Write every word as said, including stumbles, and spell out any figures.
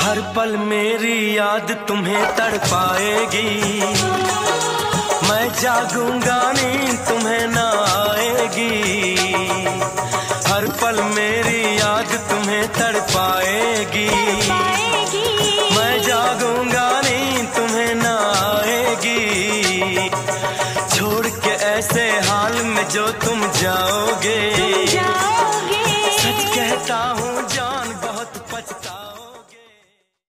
हर पल मेरी याद तुम्हें तड़पाएगी। मैं जागूंगा नींद तुम्हें ना आएगी। हर पल मेरी याद तुम्हें तड़पाएगी। मैं जागूंगा नींद तुम्हें ना आएगी। छोड़ के ऐसे हाल में जो तुम जाओगे, सच कहता हूँ